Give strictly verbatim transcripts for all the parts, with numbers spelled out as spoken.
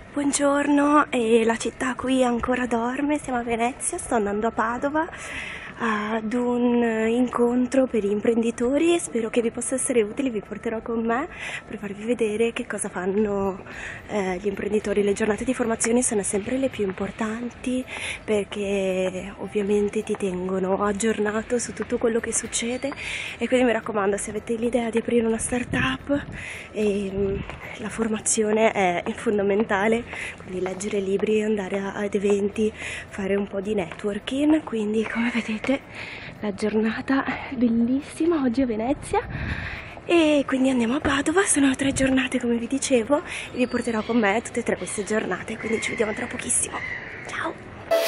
Buongiorno, e la città qui ancora dorme, siamo a Venezia, sto andando a Padova ad un incontro per imprenditori e spero che vi possa essere utile. Vi porterò con me per farvi vedere che cosa fanno eh, gli imprenditori. Le giornate di formazione sono sempre le più importanti perché ovviamente ti tengono aggiornato su tutto quello che succede, e quindi mi raccomando, se avete l'idea di aprire una startup, eh, la formazione è fondamentale, quindi leggere libri, andare ad eventi, fare un po' di networking. Quindi come vedete la giornata è bellissima oggi a Venezia e quindi andiamo a Padova. Sono tre giornate come vi dicevo e vi porterò con me tutte e tre queste giornate, quindi ci vediamo tra pochissimo. Ciao!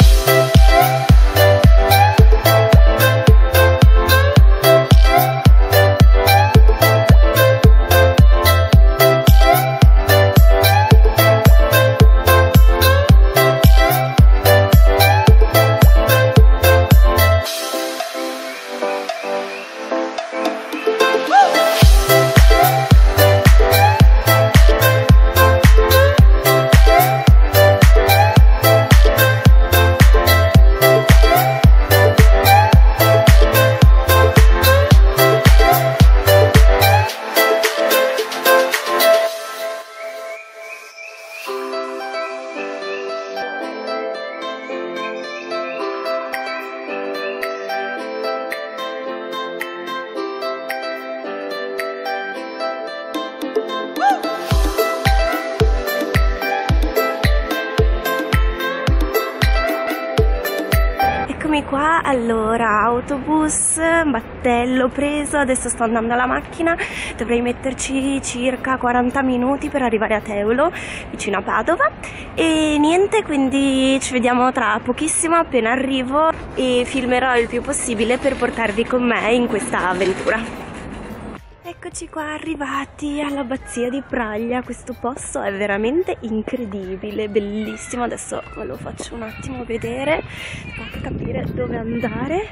Eccomi qua, allora, autobus, battello preso, adesso sto andando alla macchina, dovrei metterci circa quaranta minuti per arrivare a Teulo, vicino a Padova, e niente, quindi ci vediamo tra pochissimo appena arrivo e filmerò il più possibile per portarvi con me in questa avventura. Eccoci qua arrivati all'abbazia di Praglia. Questo posto è veramente incredibile, bellissimo. Adesso ve lo faccio un attimo vedere, per capire dove andare.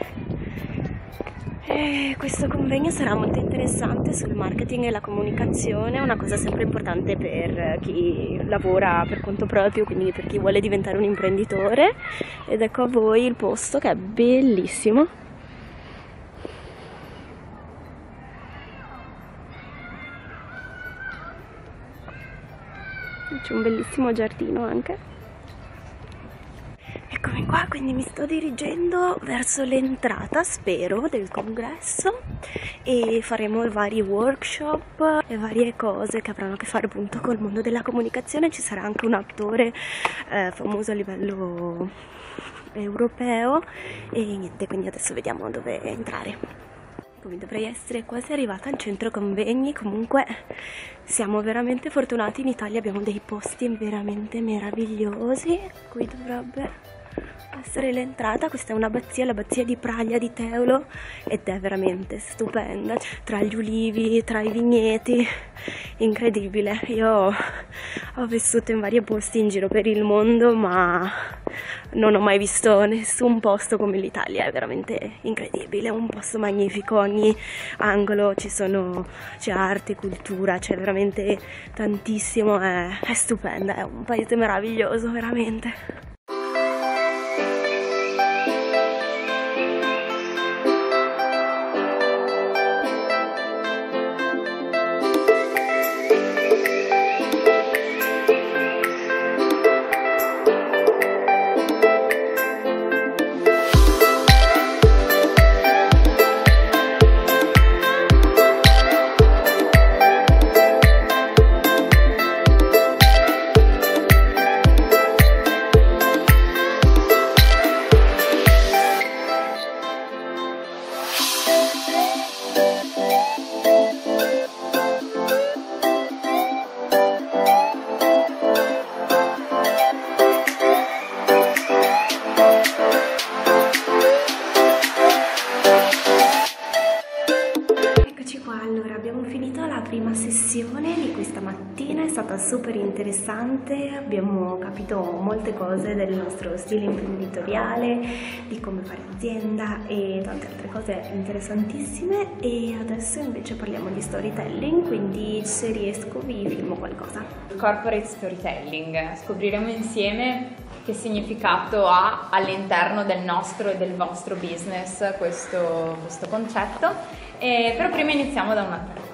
E questo convegno sarà molto interessante sul marketing e la comunicazione, una cosa sempre importante per chi lavora per conto proprio, quindi per chi vuole diventare un imprenditore. Ed ecco a voi il posto, che è bellissimo. C'è un bellissimo giardino anche. Eccomi qua, quindi mi sto dirigendo verso l'entrata, spero, del congresso, e faremo vari workshop e varie cose che avranno a che fare appunto col mondo della comunicazione. Ci sarà anche un attore eh, famoso a livello europeo e niente, quindi adesso vediamo dove entrare. Come dovrei essere quasi arrivata al centro convegni. Comunque siamo veramente fortunati, in Italia abbiamo dei posti veramente meravigliosi. Qui dovrebbe essere l'entrata. Questa è un'abbazia, l'abbazia di Praglia di Teulo, ed è veramente stupenda, tra gli ulivi, tra i vigneti, incredibile. Io ho vissuto in vari posti in giro per il mondo, ma non ho mai visto nessun posto come l'Italia. È veramente incredibile, un posto magnifico, ogni angolo ci sono, c'è arte, cultura, c'è veramente tantissimo, è, è stupenda, è un paese meraviglioso veramente. la prima sessione di questa mattina, è stata super interessante, abbiamo capito molte cose del nostro stile imprenditoriale, di come fare azienda e tante altre cose interessantissime, e adesso invece parliamo di storytelling, quindi se riesco vi filmo qualcosa. Corporate storytelling, scopriremo insieme che significato ha all'interno del nostro e del vostro business questo, questo concetto, e, però prima iniziamo da un'altra cosa.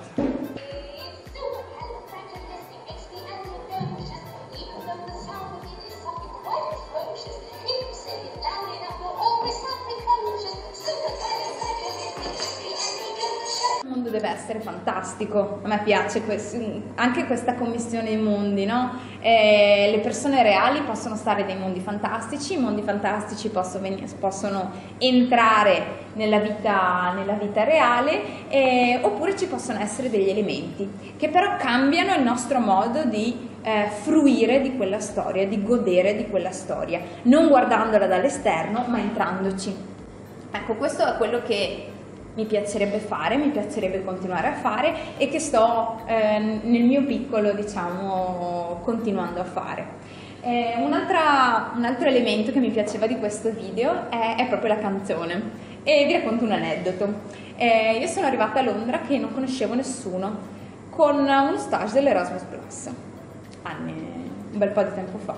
Il mondo deve essere fantastico, a me piace questo, anche questa commissione di mondi, no? Eh, le persone reali possono stare dei mondi fantastici, i mondi fantastici possono, venire, possono entrare nella vita, nella vita reale, eh, oppure ci possono essere degli elementi che però cambiano il nostro modo di eh, fruire di quella storia, di godere di quella storia, non guardandola dall'esterno ma entrandoci. Ecco, questo è quello che mi piacerebbe fare, mi piacerebbe continuare a fare e che sto eh, nel mio piccolo, diciamo, continuando a fare. Eh, un, un altro elemento che mi piaceva di questo video è, è proprio la canzone, e vi racconto un aneddoto. Eh, io sono arrivata a Londra che non conoscevo nessuno, con uno stage dell'Erasmus Plus, anni, un bel po' di tempo fa.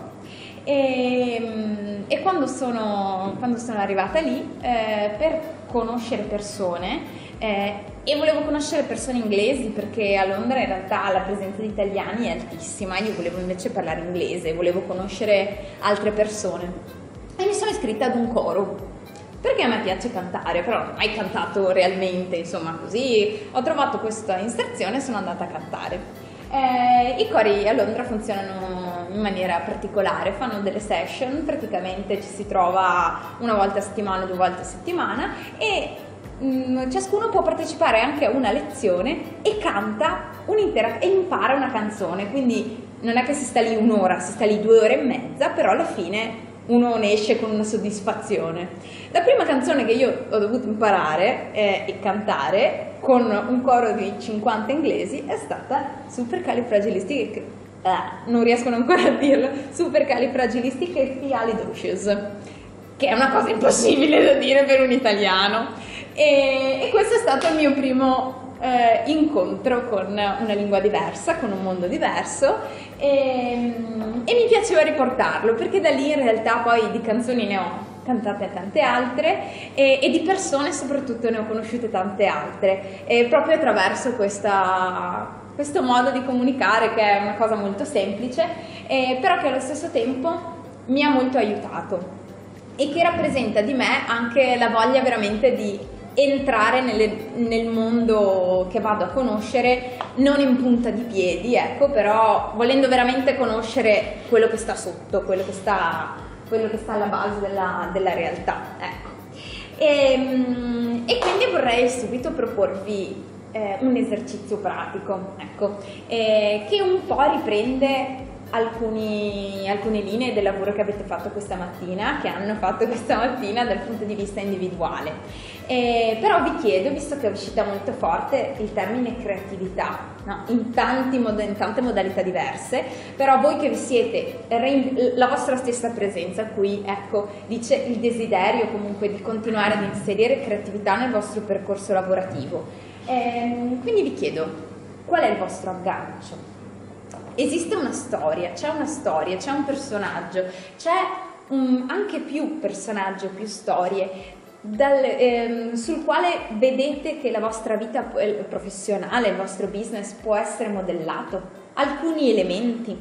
E, e quando, sono, quando sono arrivata lì, eh, per conoscere persone, eh, e volevo conoscere persone inglesi perché a Londra in realtà la presenza di italiani è altissima, io volevo invece parlare inglese, volevo conoscere altre persone e mi sono iscritta ad un coro perché a me piace cantare, però non ho mai cantato realmente, insomma, così ho trovato questa inserzione e sono andata a cantare. Eh, I cori a Londra funzionano in maniera particolare, fanno delle session, praticamente ci si trova una volta a settimana, due volte a settimana, e mh, ciascuno può partecipare anche a una lezione e canta un'intera e impara una canzone, quindi non è che si sta lì un'ora, si sta lì due ore e mezza, però alla fine uno ne esce con una soddisfazione. La prima canzone che io ho dovuto imparare eh, e cantare con un coro di cinquanta inglesi è stata Supercalifragilistic, eh, non riescono ancora a dirlo, Supercalifragilisticexpialidocious, che è una cosa impossibile da dire per un italiano, e, e questo è stato il mio primo Eh, incontro con una lingua diversa, con un mondo diverso, e, e mi piaceva riportarlo perché da lì in realtà poi di canzoni ne ho cantate tante altre e, e di persone soprattutto ne ho conosciute tante altre, e proprio attraverso questa, questo modo di comunicare che è una cosa molto semplice, eh, però che allo stesso tempo mi ha molto aiutato e che rappresenta di me anche la voglia veramente di entrare nelle, nel mondo che vado a conoscere, non in punta di piedi, ecco, però volendo veramente conoscere quello che sta sotto, quello che sta, quello che sta alla base della, della realtà, ecco. E, e quindi vorrei subito proporvi eh, un esercizio pratico, ecco, eh, che un po' riprende Alcuni, alcune linee del lavoro che avete fatto questa mattina, che hanno fatto questa mattina dal punto di vista individuale. Eh, però vi chiedo, visto che è uscita molto forte il termine creatività, no? in, tanti mod- in tante modalità diverse, però voi che vi siete, la vostra stessa presenza qui, ecco, dice il desiderio comunque di continuare ad inserire creatività nel vostro percorso lavorativo. Eh, quindi vi chiedo, qual è il vostro aggancio? Esiste una storia, c'è una storia, c'è un personaggio, c'è um, anche più personaggi, più storie dal, ehm, sul quale vedete che la vostra vita professionale, il vostro business può essere modellato, alcuni elementi.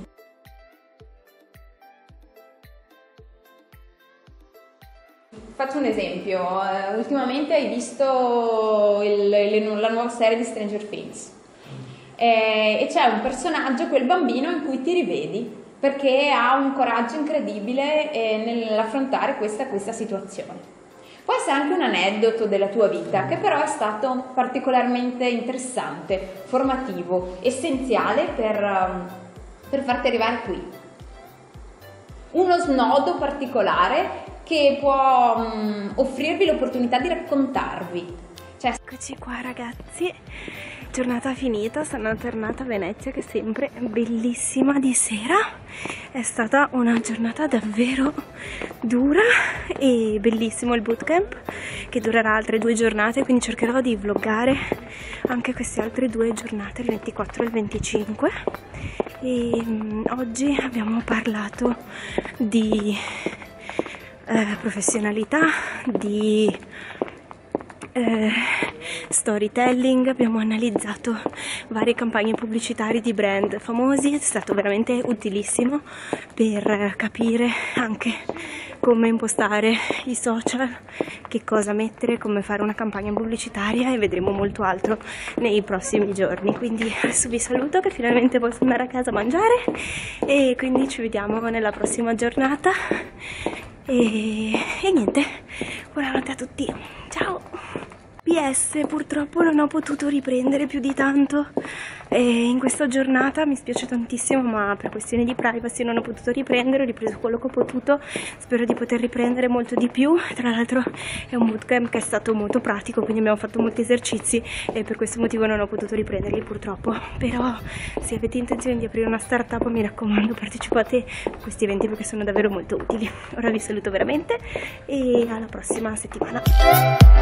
Faccio un esempio, uh, ultimamente hai visto il, il, la nuova serie di Stranger Things. Eh, e c'è un personaggio, quel bambino, in cui ti rivedi perché ha un coraggio incredibile eh, nell'affrontare questa, questa situazione. Può essere anche un aneddoto della tua vita che però è stato particolarmente interessante, formativo, essenziale per, um, per farti arrivare qui. Uno snodo particolare che può um, offrirvi l'opportunità di raccontarvi. Cioè... Eccoci qua ragazzi. giornata finita, sono tornata a Venezia che è sempre bellissima di sera. È stata una giornata davvero dura e bellissimo il bootcamp che durerà altre due giornate, quindi cercherò di vloggare anche queste altre due giornate, il ventiquattro e il venticinque. E um, oggi abbiamo parlato di eh, professionalità, di eh, storytelling, abbiamo analizzato varie campagne pubblicitarie di brand famosi, è stato veramente utilissimo per capire anche come impostare i social, che cosa mettere, come fare una campagna pubblicitaria, e vedremo molto altro nei prossimi giorni. Quindi adesso vi saluto che finalmente posso andare a casa a mangiare e quindi ci vediamo nella prossima giornata e, e niente, buonanotte a tutti, ciao! P S, purtroppo non ho potuto riprendere più di tanto e in questa giornata, mi spiace tantissimo, ma per questioni di privacy non ho potuto riprendere, ho ripreso quello che ho potuto, spero di poter riprendere molto di più. Tra l'altro è un bootcamp che è stato molto pratico, quindi abbiamo fatto molti esercizi e per questo motivo non ho potuto riprenderli purtroppo, però se avete intenzione di aprire una startup mi raccomando partecipate a questi eventi perché sono davvero molto utili. Ora vi saluto veramente e alla prossima settimana.